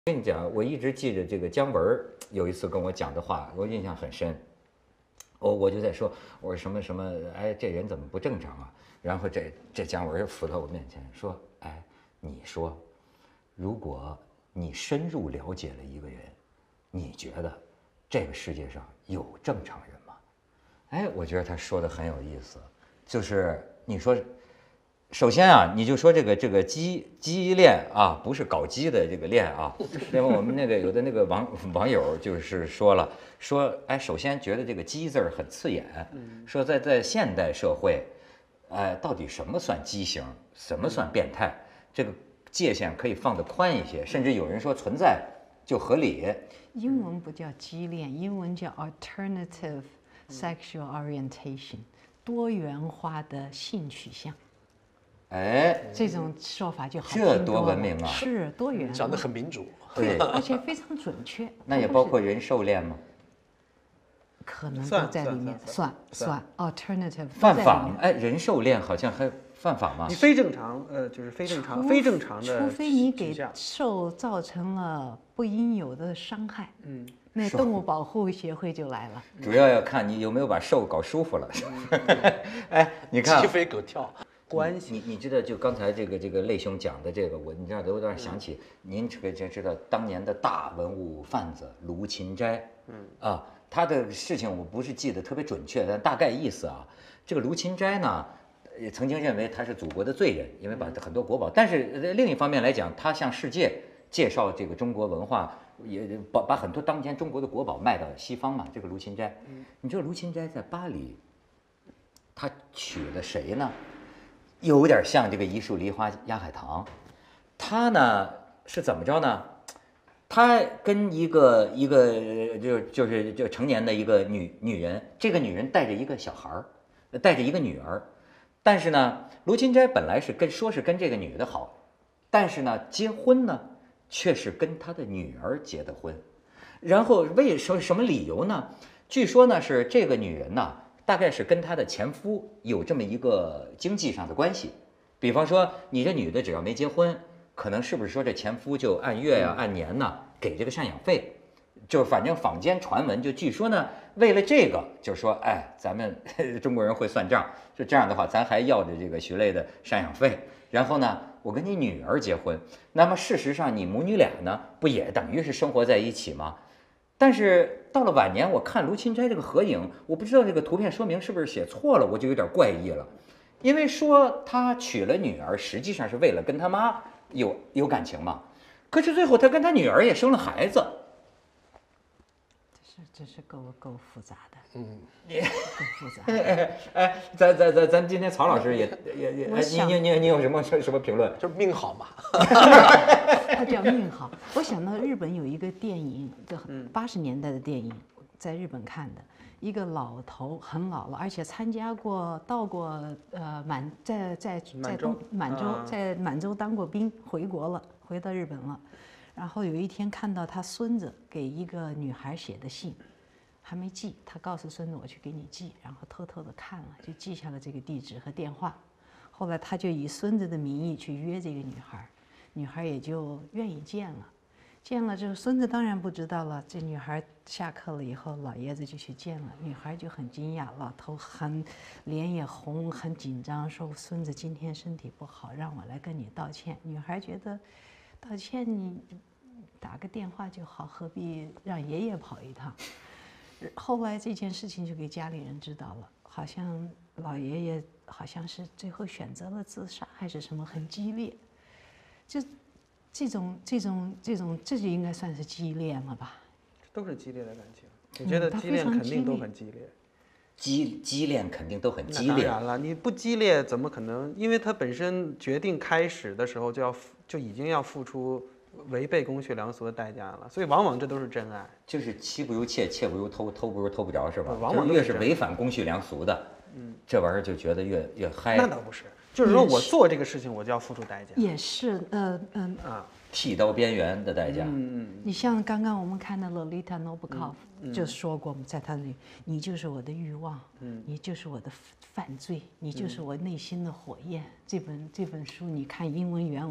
跟你讲，我一直记着这个姜文有一次跟我讲的话，我印象很深。我就在说，我说什么什么，哎，这人怎么不正常啊？然后这姜文扶到我面前说，哎，你说，如果你深入了解了一个人，你觉得这个世界上有正常人吗？哎，我觉得他说的很有意思，就是你说。首先啊，你就说这个鸡链啊，不是搞基的这个链啊。因为我们那个有的那个网友就是说了，说哎，首先觉得这个鸡字儿很刺眼，说在现代社会，到底什么算畸形，什么算变态，这个界限可以放得宽一些，甚至有人说存在就合理。 英文不叫畸恋，英文叫 alternative sexual orientation，多元化的性取向。 哎， 这种说法就好听这多多了文明啊！ 是多元， 讲得很民主。 对， 而且非常准确。 那也包括人兽恋吗？ 可能都在里面，算 alternative 犯法吗？哎，人兽恋好像还犯法吗？ 你非正常，就是非正常的， 除非你给兽造成了不应有的伤害，那动物保护协会就来了。 主要要看你有没有把兽搞舒服了。哎，你看， 鸡飞狗跳。 关系， 你知道，就刚才这个类兄讲的这个，你知道都有点想起您这个知道当年的大文物贩子卢芹斋，他的事情我不是记得特别准确，但大概意思啊，这个卢芹斋呢，也曾经认为他是祖国的罪人，因为把很多国宝，但是另一方面来讲，他向世界介绍这个中国文化，也把很多当年中国的国宝卖到西方嘛。这个卢芹斋，你知道卢芹斋在巴黎，他娶了谁呢？有点像这个一树梨花压海棠，他呢是怎么着呢？他跟一个就是成年的一个女人，这个女人带着一个小孩儿，带着一个女儿，但是呢，卢芹斋本来是说是跟这个女的好，但是呢，结婚呢却是跟他的女儿结的婚，然后为什么理由呢？据说呢是这个女人呢。大概是跟她的前夫有这么一个经济上的关系，比方说你这女的只要没结婚，可能是不是说这前夫就按月呀、按年呢给这个赡养费，就反正坊间传闻就据说呢，为了这个就说哎，咱们中国人会算账，就这样的话咱还要着这个徐雷的赡养费，然后呢我跟你女儿结婚，那么事实上你母女俩呢不也等于是生活在一起吗？但是到了晚年，我看卢芹斋这个合影，我不知道这个图片说明是不是写错了，我就有点怪异了。因为说他娶了女儿，实际上是为了跟他妈有感情嘛。可是最后他跟他女儿也生了孩子。 这是够复杂的，够复杂。 哎，咱今天曹老师也，你有什么评论？ 就是命好嘛。 它叫命好。我想到日本有一个电影，就80年代的电影，在日本看的，一个老头很老了，而且到过在满洲当过兵，回国了，回到日本了。然后有一天看到他孙子给一个女孩写的信，还没寄，他告诉孙子我去给你寄，然后偷偷的看了，就记下了这个地址和电话。后来他就以孙子的名义去约这个女孩，女孩也就愿意见了。见了之后，孙子当然不知道了。这女孩下课了以后，老爷子就去见了，女孩就很惊讶，老头脸也红，很紧张，说孙子今天身体不好，让我来跟你道歉。女孩觉得道歉你打个电话就好，何必让爷爷跑一趟？后来这件事情就给家里人知道了，好像老爷爷好像是最后选择了自杀还是什么，很激烈。就这就应该算是激烈了吧？ 都是激烈的感情。我觉得激烈肯定都很激烈。 激烈肯定都很激烈。 当然了，你不激烈怎么可能？因为他本身决定开始的时候就已经要付出违背公序良俗的代价了，所以往往这都是真爱。 就是妻不如妾，妾不如偷，偷不如偷不着，是吧？ 往往越是违反公序良俗的，这玩意儿就觉得越嗨。 那倒不是，就是说我做这个事情，我就要付出代价。 也是， 剃刀边缘的代价。 你像刚刚我们看的 Lolita Nabokov 就说过，在他那里，你就是我的欲望，你就是我的犯罪，你就是我内心的火焰。这本书你看英文原文，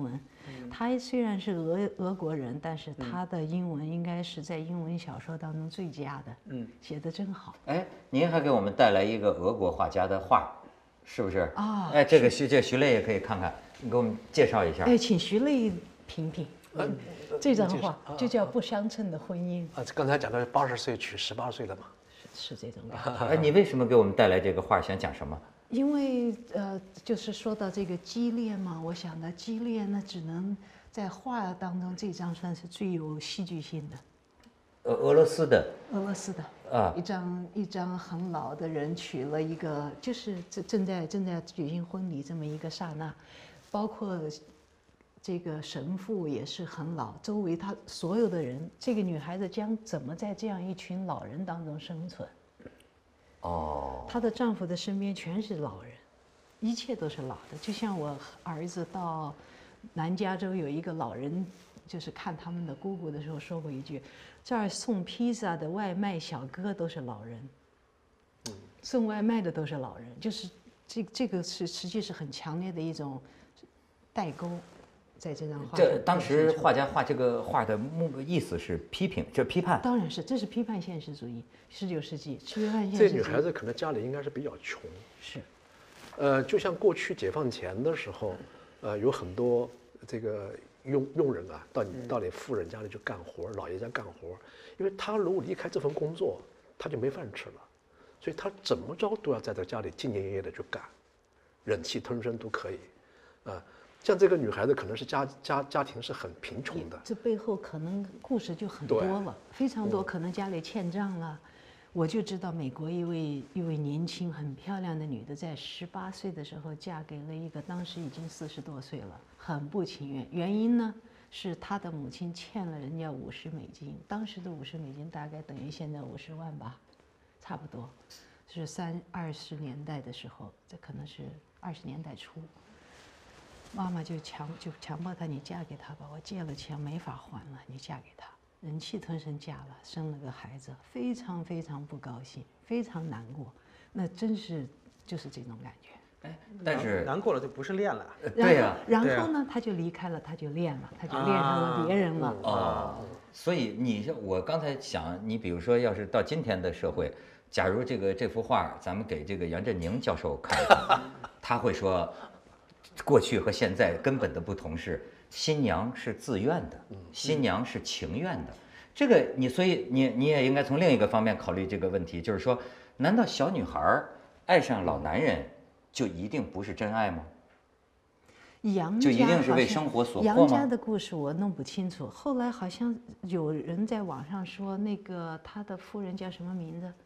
他虽然是俄国人，但是他的英文应该是在英文小说当中最佳的，写得真好。 哎，您还给我们带来一个俄国画家的画，是不是？ 啊， 哎，这徐磊也可以看看，你给我们介绍一下。 哎，请徐磊评评。这张画就叫不相称的婚姻啊，刚才讲的80岁娶18岁的嘛， 是这种感觉。 哎，你为什么给我们带来这个画？想讲什么？ 因为就是说到这个激烈嘛，我想到激烈那只能在画当中这张算是最有戏剧性的。 俄罗斯的啊，一张很老的人娶了一个，就是正在举行婚礼这么一个刹那，包括这个神父也是很老，周围他所有的人，这个女孩子将怎么在这样一群老人当中生存？ 哦， 她的丈夫的身边全是老人，一切都是老的。就像我儿子到南加州有一个老人，就是看他们的姑姑的时候说过一句：“这儿送披萨的外卖小哥都是老人，送外卖的都是老人。”就是这个是实际是很强烈的一种代沟。在这张画， 这当时画家画这个画的意思是批评，这批判。 当然是，这是批判现实主义。19世纪批判现实主义。 这女孩子可能家里应该是比较穷。 是。 就像过去解放前的时候，有很多这个佣人啊，到你富人家里去干活，老爷家干活，因为他如果离开这份工作，他就没饭吃了，所以他怎么着都要在这家里兢兢业业的去干，忍气吞声都可以，像这个女孩子可能是家庭是很贫穷的， 这背后可能故事就很多了，非常多，可能家里欠账了。我就知道美国一位年轻很漂亮的女的，在18岁的时候嫁给了一个当时已经40多岁了，很不情愿。原因呢是她的母亲欠了人家$50，当时的$50大概等于现在50万吧，差不多，是20年代的时候，这可能是20年代初。妈妈就强迫她，你嫁给他吧，我借了钱没法还了，你嫁给他，忍气吞声嫁了，生了个孩子，非常非常不高兴，非常难过，那真是就是这种感觉。 哎，但是难过了就不是恋了。 对呀。 然后呢，他就离开了，他就恋了，他就恋上了别人了。 哦，所以我刚才想，你比如说，要是到今天的社会，假如这幅画咱们给这个杨振宁教授看，他会说。过去和现在根本的不同是，新娘是自愿的，新娘是情愿的。这个所以你也应该从另一个方面考虑这个问题，就是说，难道小女孩爱上老男人就一定不是真爱吗？就一定是为生活所迫吗？ 杨家的故事我弄不清楚，后来好像有人在网上说，那个他的夫人叫什么名字？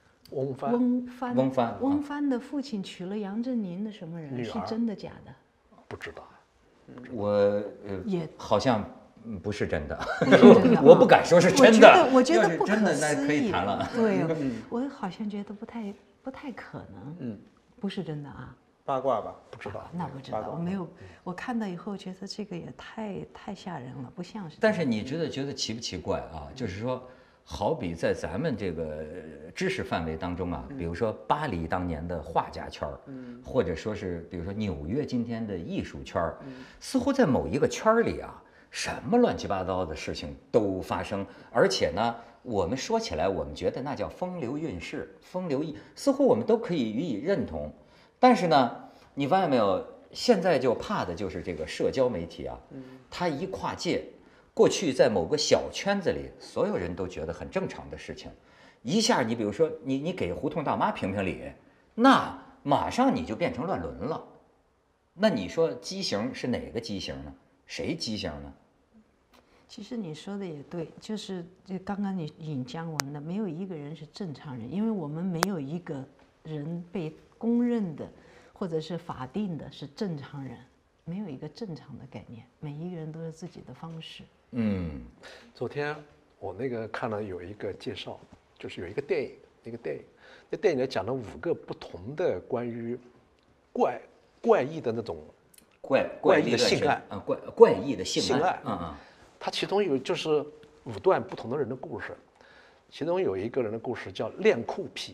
翁帆的父亲娶了杨振宁的什么人？是真的假的？ 不知道。 我也好像不是真的，我不敢说是真的。 我觉得不可思议。 真的那可以谈了。 对，我好像觉得不太可能。不是真的啊。 八卦吧？ 不知道。 那不知道，我没有。我看到以后觉得这个也太吓人了，不像是。 但是你觉得奇不奇怪啊？就是说。好比在咱们这个知识范围当中啊，比如说巴黎当年的画家圈儿，或者说是比如说纽约今天的艺术圈儿，似乎在某一个圈儿里啊，什么乱七八糟的事情都发生，而且呢，我们说起来，我们觉得那叫风流韵事、风流似乎我们都可以予以认同。但是呢，你发现没有，现在就怕的就是这个社交媒体啊，它一跨界。过去在某个小圈子里，所有人都觉得很正常的事情，一下你比如说你给胡同大妈评理，那马上你就变成乱伦了。那你说畸形是哪个畸形呢？谁畸形呢？ 其实你说的也对，就是刚刚你引姜文的，没有一个人是正常人，因为我们没有一个人被公认的或者是法定的是正常人。没有一个正常的概念，每一个人都是自己的方式。 昨天我看了有一个介绍，就是有一个电影，那电影里讲了5个不同的关于怪异的那种怪异的性爱啊，怪异的性爱。 它其中有就是5段不同的人的故事，其中有一个人的故事叫恋哭癖，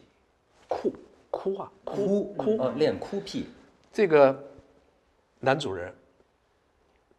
哭恋哭癖。 这个男主人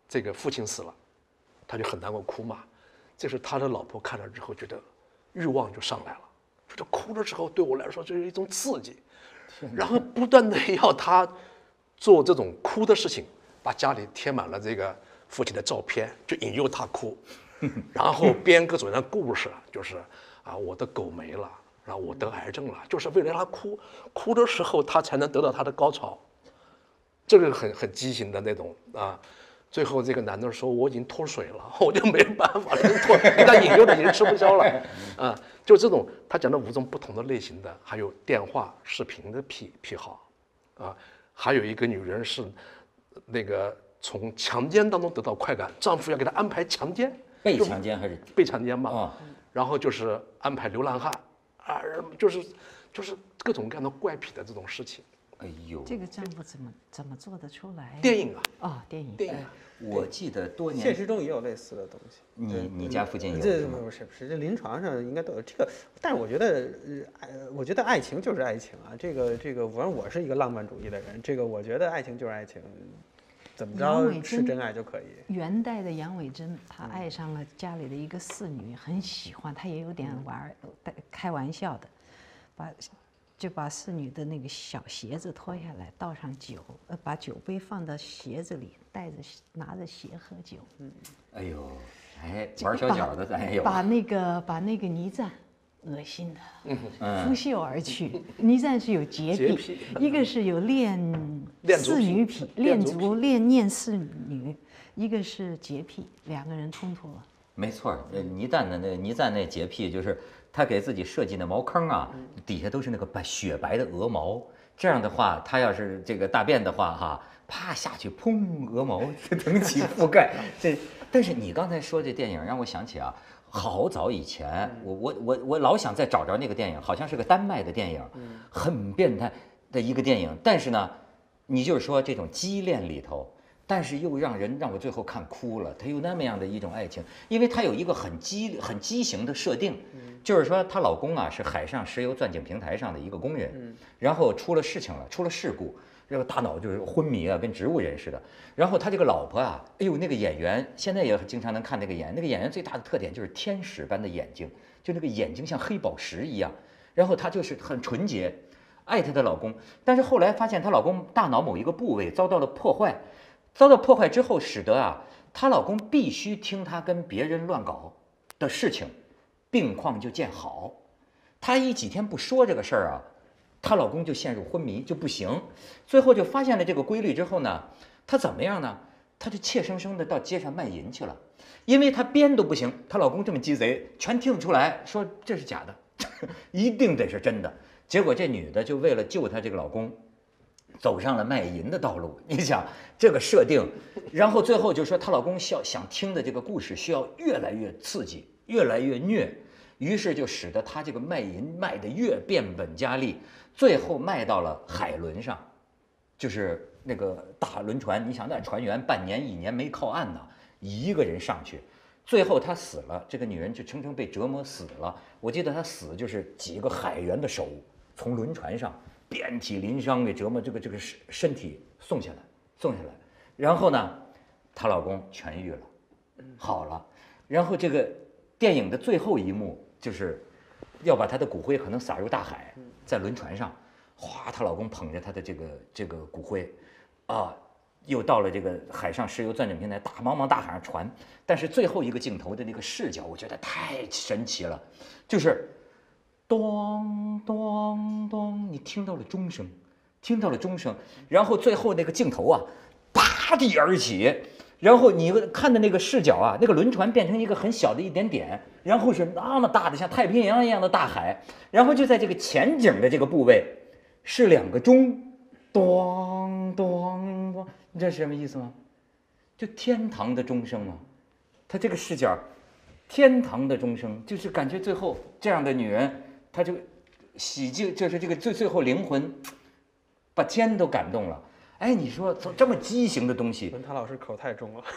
这个父亲死了，他就很难过哭嘛。这时他的老婆看了之后，觉得欲望就上来了，觉得哭的时候对我来说就是一种刺激，然后不断的要他做这种哭的事情，把家里贴满了这个父亲的照片，就引诱他哭，然后编各种的故事，就是我的狗没了，然后我得癌症了，就是为了让他哭，哭的时候他才能得到他的高潮，这个很畸形的那种啊。最后这个男的说我已经脱水了，我就没办法了，给他引诱的已经吃不消了啊。就这种他讲的5种不同的类型的，还有电话视频的癖好啊，还有一个女人是那个从强奸当中得到快感，丈夫要给她安排强奸， 被强奸还是被强奸嘛？然后就是安排流浪汉啊，就是各种各样的怪癖的这种事情。 哎呦， 这个丈夫怎么做得出来？ 电影啊， 电影。 我记得多年现实中也有类似的东西。 你家附近有？ 这不是，这临床上应该都有这个。但是我觉得爱情就是爱情啊。这个，反正我是一个浪漫主义的人。这个我觉得爱情就是爱情，怎么着是真爱就可以。 元代的杨伟珍，他爱上了家里的一个侍女，很喜欢，他也有点开玩笑的，就把侍女的那个小鞋子脱下来，倒上酒，把酒杯放到鞋子里，拿着鞋喝酒。 哎呦，玩小脚的咱也有。 把那个倪瓒恶心的拂袖而去。倪瓒是有洁癖，一个是有恋侍女癖，恋侍女，一个是洁癖，2个人冲突了。 没错，倪瓒那洁癖就是他给自己设计的茅坑啊，底下都是那个雪白的鹅毛。这样的话，他要是这个大便的话，啪下去，砰，鹅毛腾起覆盖。但是你刚才说这电影让我想起好早以前，我老想再找着那个电影，好像是个丹麦的电影，很变态的一个电影。但是呢，你就是说这种畸恋里头。但是又让我最后看哭了，她有那么样的一种爱情，因为她有一个很畸形的设定，就是说她老公是海上石油钻井平台上的一个工人，然后出了事情了，出了事故，这个大脑就是昏迷跟植物人似的。然后他这个老婆哎呦，那个演员现在也经常能看那个演员最大的特点就是天使般的眼睛，就那个眼睛像黑宝石一样，然后她就是很纯洁，爱她的老公，但是后来发现她老公大脑某一个部位遭到破坏之后，使得她老公必须听她跟别人乱搞的事情，病况就见好。她几天不说这个事儿她老公就陷入昏迷，就不行。最后就发现了这个规律之后呢，她怎么样呢？她就怯生生的到街上卖淫去了，因为她编都不行，她老公这么鸡贼，全听得出来，说这是假的，一定得是真的。结果这女的就为了救她这个老公，走上了卖淫的道路。你想这个设定，然后最后就说她老公想听的这个故事需要越来越刺激，越来越虐，于是就使得她这个卖淫卖得越变本加厉，最后卖到了海轮上，就是那个大轮船。你想那船员半年1年没靠岸呢，一个人上去，最后她死了，这个女人就称被折磨死了。我记得她死就是几个海员的手从轮船上遍体鳞伤给折磨，这个身体送下来，然后呢，她老公痊愈了，好了。然后这个电影的最后一幕就是要把她的骨灰可能撒入大海，在轮船上，哗，她老公捧着她的这个骨灰，又到了这个海上石油钻井平台，茫茫大海上船。但是最后一个镜头的那个视角，我觉得太神奇了，就是咚咚咚，你听到了钟声，然后最后那个镜头拔地而起，然后你看的那个视角那个轮船变成一个很小的一点点，然后是那么大的像太平洋一样的大海，然后就在这个前景的这个部位是2个钟，咚咚咚，你知道是什么意思吗？就天堂的钟声嘛，他这个视角，天堂的钟声，就是感觉最后这样的女人，她就洗净，就是这个最后灵魂把天都感动了。哎，你说这么畸形的东西， 文涛老师口太重了。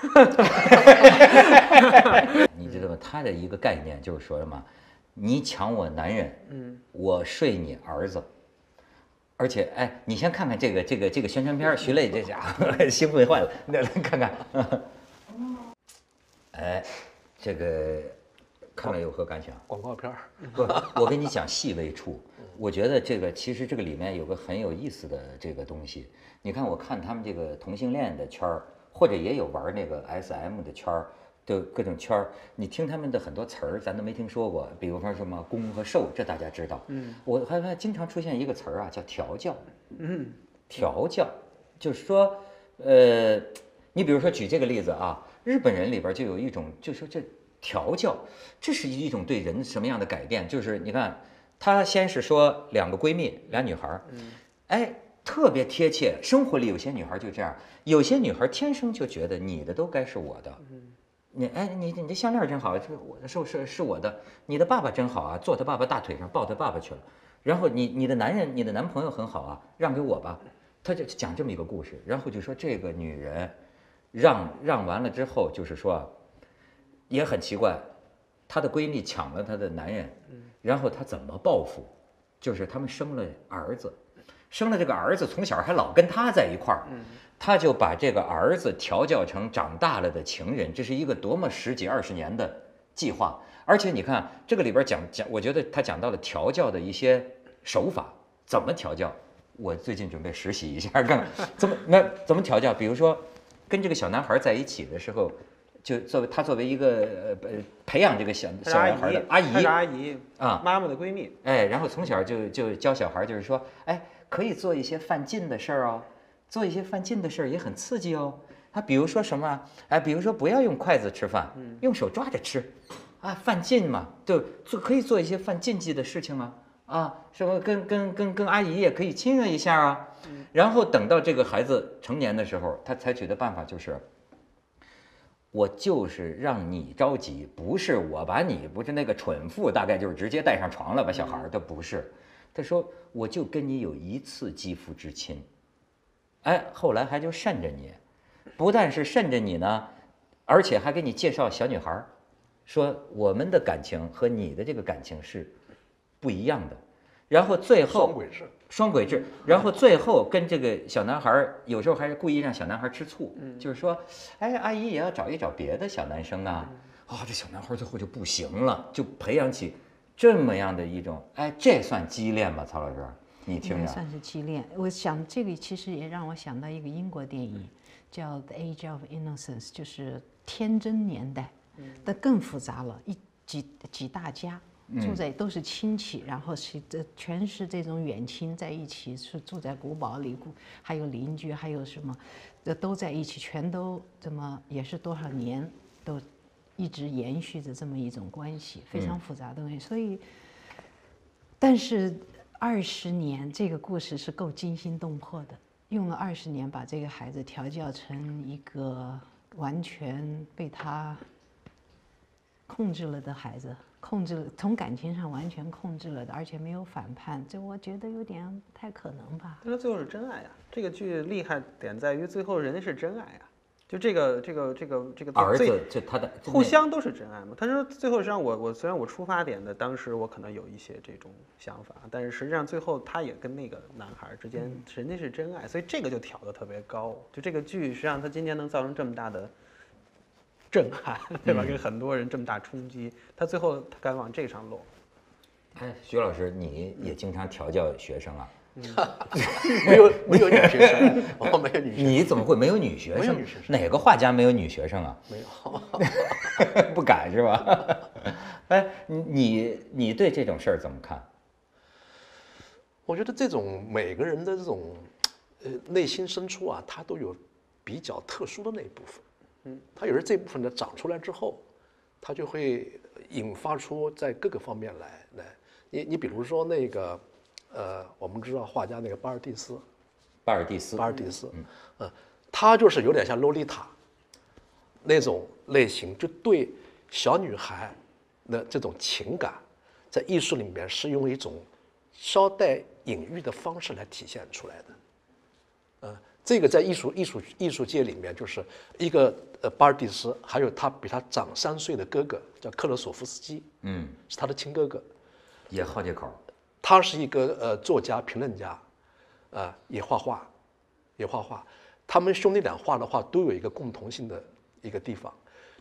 你知道吗？他的一个概念就是说什么？你抢我男人，我睡你儿子。而且，哎，你先看看这个宣传片，徐磊这家伙兴奋坏了，来看看。 哎，这个看了有何感想？ 广告片儿。 不，我跟你讲细微处，我觉得这个其实这个里面有个很有意思的这个东西。你看，我看他们这个同性恋的圈儿，或者也有玩那个 SM 的圈儿。的各种圈儿，你听他们的很多词儿，咱都没听说过。比如说什么攻和受，这大家知道。我还经常出现一个词儿啊，叫调教。调教，就是说，你比如说举这个例子啊，日本人里边就有一种，就说这调教，这是一种对人什么样的改变？就是你看，她先是说2个闺蜜，俩女孩儿，哎，特别贴切。生活里有些女孩就这样，有些女孩天生就觉得你的都该是我的。你这项链真好，这是我的。你的爸爸真好啊，坐他爸爸大腿上抱他爸爸去了。然后你的男朋友很好啊，让给我吧。他就讲这么一个故事，然后就说这个女人让完了之后，就是说也很奇怪，她的闺蜜抢了她的男人，然后她怎么报复？就是他们生了儿子，生了这个儿子从小还老跟她在一块儿。他就把这个儿子调教成长大了的情人，这是一个多么10几20年的计划。而且你看这个里边讲，我觉得他讲到了调教的一些手法，怎么调教？我最近准备实习一下，看怎么调教。比如说，跟这个小男孩在一起的时候，就作为一个培养这个小男孩的阿姨啊，妈妈的闺蜜。 哎，然后从小就教小孩，就是说，哎，可以做一些犯禁的事儿哦。做一些犯禁的事儿也很刺激哦。比如说什么？哎，比如说不要用筷子吃饭，用手抓着吃，啊，犯禁嘛，就可以做一些犯禁忌的事情啊，啊，什么跟阿姨也可以亲热一下啊。然后等到这个孩子成年的时候，他采取的办法就是，我就是让你着急，不是我把你不是那个蠢妇，大概就是直接带上床了吧，小孩儿，他不是，他说我就跟你有1次肌肤之亲。哎，后来还就慎着你，不但是慎着你呢，而且还给你介绍小女孩，说我们的感情和你的这个感情是不一样的。然后最后双轨制，然后最后跟这个小男孩有时候还是故意让小男孩吃醋，就是说，哎，阿姨也要找一找别的小男生啊。这小男孩最后就不行了，就培养起这么样的一种，哎，这算畸恋吗？曹老师？你听着， 算是畸恋。我想这个其实也让我想到一个英国电影，叫《The Age of Innocence》，就是天真年代，但更复杂了。几大家住在都是亲戚，然后全是这种远亲在一起，是住在古堡里，还有邻居，还有什么，都在一起，全都这么也是多少年都一直延续着这么一种关系，非常复杂的东西。所以，但是。20年，这个故事是够惊心动魄的。用了20年把这个孩子调教成一个完全被他控制了的孩子，从感情上完全控制了的，而且没有反叛，这我觉得有点不太可能吧。 但是最后是真爱啊！这个剧厉害点在于最后人家是真爱啊！就这个儿子，就他的互相都是真爱嘛。他说最后让我虽然我出发点的当时我可能有一些这种想法，但是实际上最后他也跟那个男孩之间人家是真爱，所以这个就挑得特别高。就这个剧实际上他今年能造成这么大的震撼，对吧？给很多人这么大冲击，他最后他敢往这上落。 哎，徐老师，你也经常调教学生啊？ 没有女学生，我没有女学生。 你怎么会没有女学生？ 没有女学生， 哪个画家没有女学生啊？ 没有， 不敢是吧？哎，你对这种事儿怎么看？ 我觉得这种每个人的这种内心深处啊，他都有比较特殊的那一部分。他有时这部分呢长出来之后，他就会引发出在各个方面来。你比如说那个。我们知道画家那个巴尔蒂斯，他就是有点像洛丽塔那种类型，就对小女孩的这种情感，在艺术里面是用一种稍带隐喻的方式来体现出来的。这个在艺术界里面，就是一个巴尔蒂斯，还有他比他长3岁的哥哥叫克勒索夫斯基，是他的亲哥哥， 也好这口。 他是一个作家、评论家，也画画。他们兄弟俩画的画都有一个共同性的一个地方，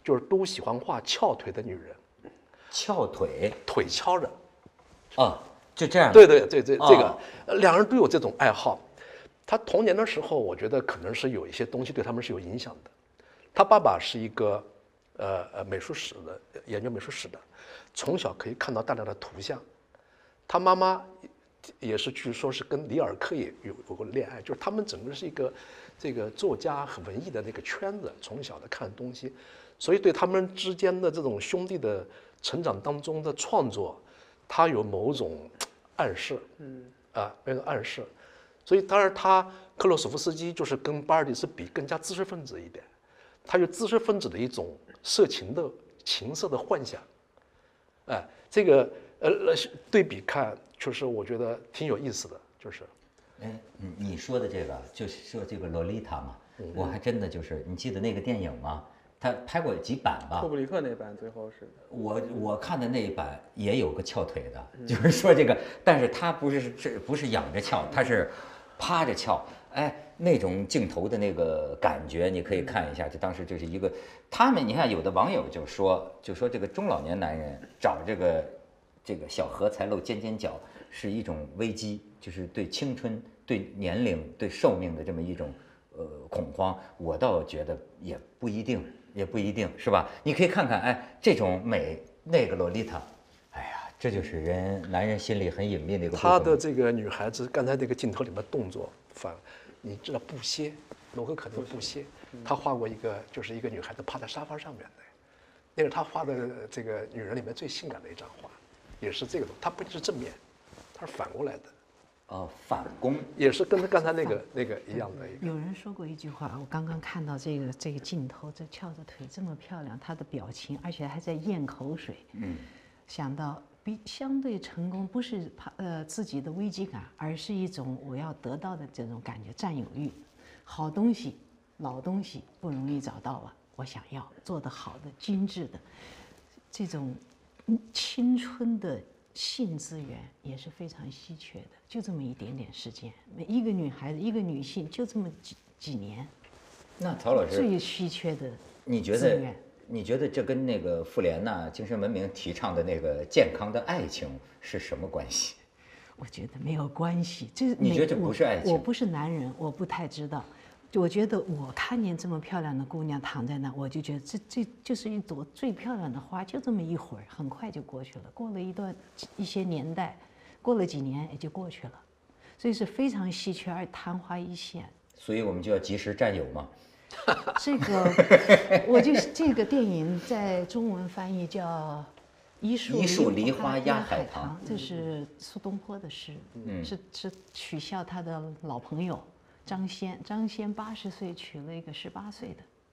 就是都喜欢画翘腿的女人， 翘腿腿翘着。 啊，就这样。 对，这哦个两人都有这种爱好。他童年的时候，我觉得可能是有一些东西对他们是有影响的。他爸爸是一个美术史的研究美术史的，从小可以看到大量的图像。他妈妈也是据说是跟里尔克也有过恋爱，就是他们整个是一个这个作家和文艺的那个圈子，从小的看东西，所以对他们之间的这种兄弟的成长当中的创作，他有某种暗示，那个暗示。所以当然克洛索夫斯基就是跟巴尔迪斯比更加知识分子一点，他有知识分子的一种色情的情色的幻想，这个对比看，就是我觉得挺有意思的，就是。 你说的这个就是说这个洛丽塔嘛，我还真的就是你记得那个电影吗？他拍过几版吧？ 库布里克那版最后是我看的那一版也有个翘腿的，就是说这个，但是他不是仰着翘，他是趴着翘，那种镜头的那个感觉，你可以看一下。就当时就是一个，他们你看有的网友就说这个中老年男人找这个小荷才露尖尖角是一种危机，就是对青春、对年龄、对寿命的这么一种恐慌。我倒觉得也不一定，是吧？你可以看看，这种美，那个洛丽塔，这就是男人心里很隐秘的一个部分。 他的这个女孩子，刚才这个镜头里面动作你知道布歇，罗可可的布歇，他画过一个，就是一个女孩子趴在沙发上面的，那是他画的这个女人里面最性感的一张画，也是这个，他不是正面，他是反过来的。 反攻也是跟他刚才那个一样的。 有人说过一句话，我刚刚看到这个镜头，这翘着腿这么漂亮，她的表情，而且还在咽口水。想到相对成功不是自己的危机感，而是一种我要得到的这种感觉，占有欲。好东西、老东西不容易找到啊，我想要做得好的、精致的，这种青春的性资源也是非常稀缺的，就这么一点点时间，每一个女孩子、一个女性就这么几年。 那曹老师最稀缺的你觉得这跟那个妇联呐、精神文明提倡的那个健康的爱情是什么关系？ 我觉得没有关系。 你觉得这不是爱情？ 我不是男人，我不太知道。我觉得我看见这么漂亮的姑娘躺在那，我就觉得这就是一朵最漂亮的花，就这么一会儿，很快就过去了。过了一些年代，过了几年也就过去了，所以是非常稀缺而昙花一现。 所以我们就要及时占有嘛。 这个电影在中文翻译叫一树梨花压海棠，这是苏东坡的诗，是取笑他的老朋友张先80岁娶了一个18岁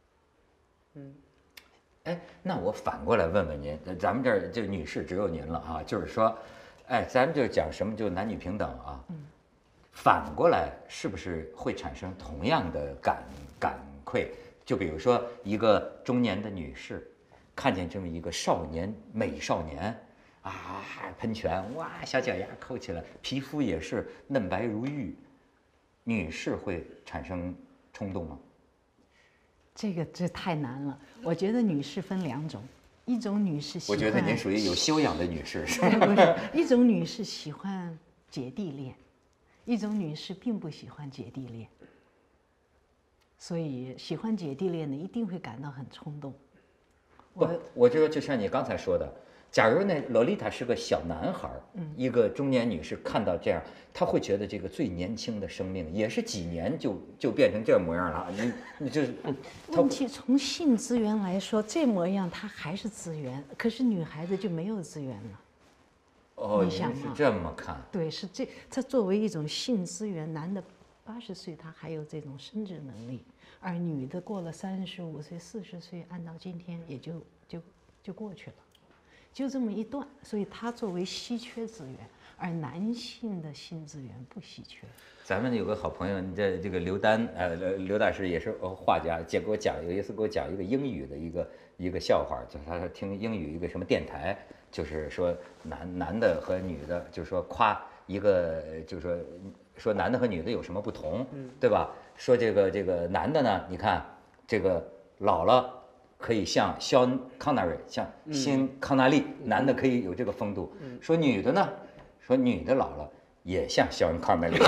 的。那我反过来问问您，咱们这儿就女士只有您了啊，就是说，咱们就讲什么就男女平等啊。反过来是不是会产生同样的感愧？就比如说一个中年的女士，看见这么一个美少年，喷泉，哇，小脚丫扣起来，皮肤也是嫩白如玉，女士会产生冲动吗？ 这太难了。我觉得女士分2种，一种女士喜欢， 我觉得您属于有修养的女士，是不是？一种女士喜欢姐弟恋，一种女士并不喜欢姐弟恋。所以喜欢姐弟恋的一定会感到很冲动。 我觉得就像你刚才说的，假如那洛丽塔是个小男孩，一个中年女士看到这样，她会觉得这个最年轻的生命也是几年就变成这模样了。你就是问题从性资源来说，这模样它还是资源，可是女孩子就没有资源了。你想吗？ 是这么看？ 对，是它作为一种性资源，男的80岁他还有这种生殖能力。而女的过了35岁、40岁，按到今天也就过去了，就这么一段。所以它作为稀缺资源，而男性的性资源不稀缺。 咱们有个好朋友，这个刘丹，刘大师也是画家，有一次给我讲一个英语的一个笑话，就是他听英语一个什么电台，就是说男的和女的，就是说夸一个，就是说男的和女的有什么不同，对吧？说这个男的呢，你看这个老了可以像肖康纳瑞，像辛康纳利，男的可以有这个风度。说女的呢，说女的老了也像肖恩康纳利。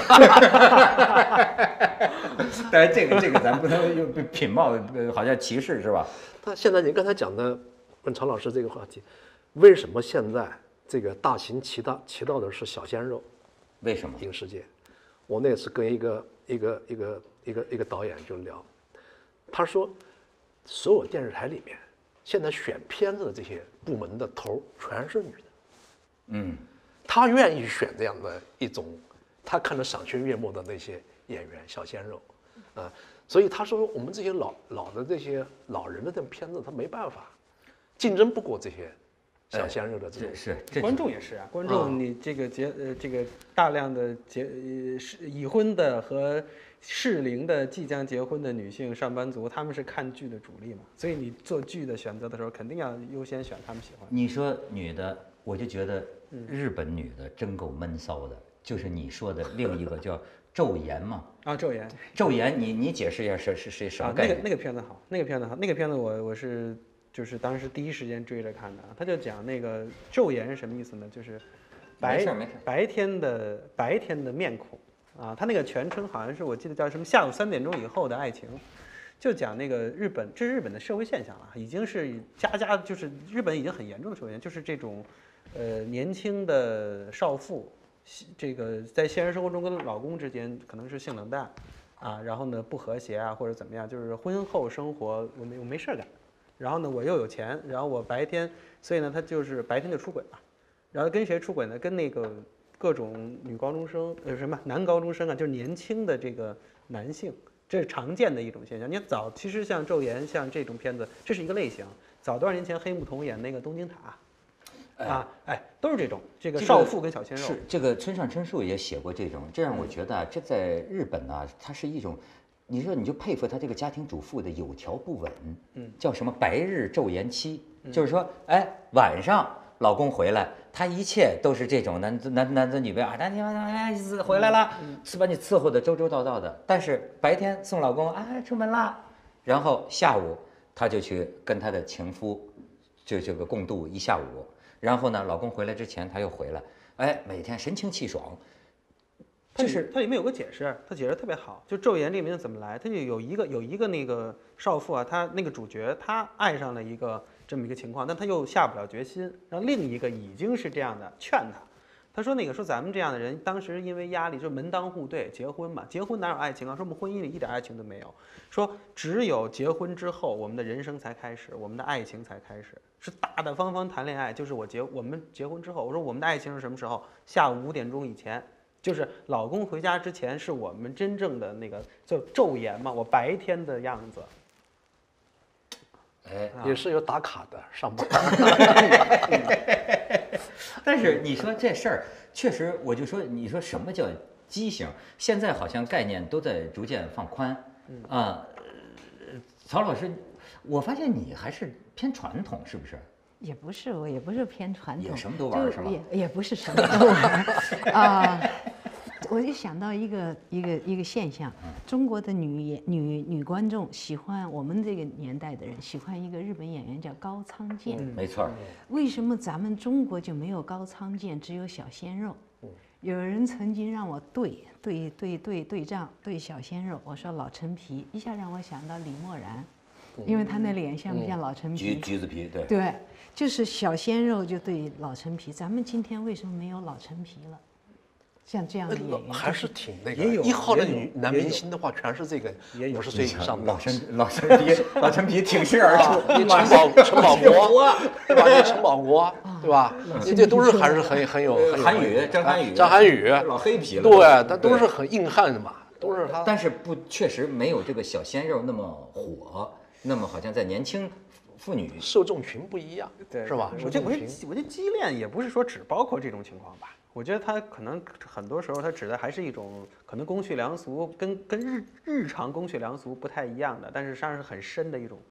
当然，这个咱不能用品貌，好像歧视是吧？ 那现在您刚才讲的问常老师这个话题，为什么现在这个大行其道的是小鲜肉？ 为什么？ 影视界，我那次跟一个导演就聊，他说，所有电视台里面，现在选片子的这些部门的头全是女的，他愿意选这样的一种，他看着赏心悦目的那些演员小鲜肉，所以他说我们这些老的这些老人的这种片子，他没办法竞争不过这些小鲜肉的这种。 是观众也是啊，观众你这个这个大量的已婚的和适龄的即将结婚的女性上班族，他们是看剧的主力嘛，所以你做剧的选择的时候，肯定要优先选他们喜欢。 你说女的，我就觉得日本女的真够闷骚的，就是你说的另一个叫昼颜嘛。 啊，昼颜。 昼颜，你解释一下是什么概念？ 那个片子好，那个片子我是就是当时第一时间追着看的啊。他就讲那个昼颜是什么意思呢？就是白天的面孔啊。他那个全称好像是我记得叫什么下午3点钟以后的爱情。就讲那个这是日本的社会现象了，已经是家就是日本已经很严重的社会现象，就是这种，年轻的少妇，这个在现实生活中跟老公之间可能是性冷淡，啊，然后呢不和谐啊或者怎么样，就是婚后生活我没事干，然后呢我又有钱，然后我白天，所以呢他就是白天就出轨了，然后跟谁出轨呢？跟那个各种女高中生，男高中生啊，就是年轻的这个男性。这是常见的一种现象。你其实像昼颜，像这种片子，这是一个类型。早多少年前，黑木瞳演那个《东京塔》，都是这个少妇跟小鲜肉。 是这个村上春树也写过这种，这让我觉得这在日本呢，它是一种，你说你就佩服他这个家庭主妇的有条不紊，叫什么白日昼颜妻，就是说，晚上老公回来，他一切都是这种男子女卑啊，他回来了，是把你伺候的周周到到的。但是白天送老公出门啦，然后下午他就去跟他的情夫就这个共度一下午，然后呢，老公回来之前他又回来，每天神清气爽。 它里面有个解释，它解释特别好。就昼颜这名字怎么来？它就有一个那个少妇啊，她那个主角她爱上了一个这么一个情况，但她又下不了决心，然后另一个已经是这样的劝她。他说说咱们这样的人，当时因为压力就门当户对，结婚嘛，结婚哪有爱情啊？说我们婚姻里一点爱情都没有，说只有结婚之后，我们的人生才开始，我们的爱情才开始，是大大方方谈恋爱。就是我们结婚之后，我说我们的爱情是什么时候？下午5点钟以前。就是老公回家之前，是我们真正的那个就昼颜嘛，我白天的样子。 也是有打卡的上班。 但是你说这事儿，确实，我就说，你说什么叫畸形？现在好像概念都在逐渐放宽。曹老师，我发现你还是偏传统，是不是？ 也不是，我也不是偏传统， 也什么都玩是吗？ 也不是什么都玩我就想到一个现象，中国的女观众喜欢我们这个年代的人喜欢一个日本演员叫高仓健， 没错。 为什么咱们中国就没有高仓健，只有小鲜肉？有人曾经让我对仗对小鲜肉，我说老陈皮，一下让我想到李默然，因为他那脸像不像老陈皮？ 橘子皮，对。 对，就是小鲜肉就对老陈皮。咱们今天为什么没有老陈皮了？像这样的演员还是挺那个。 也有 1号的男明星的话，全是这个50岁以上的。 老陈皮挺身而出。 你陈宝国，对吧？你陈宝国，对吧？你这都是还是很有韩宇， 张涵予， 老黑皮了。 对，他都是很硬汉的嘛，都是他。 但是确实没有这个小鲜肉那么火，那么好像在年轻妇女受众群不一样， 对， 是吧？ 我觉得畸恋也不是说只包括这种情况吧。我觉得它可能很多时候它指的还是一种可能公序良俗，跟日常公序良俗不太一样的，但是实际上是很深的一种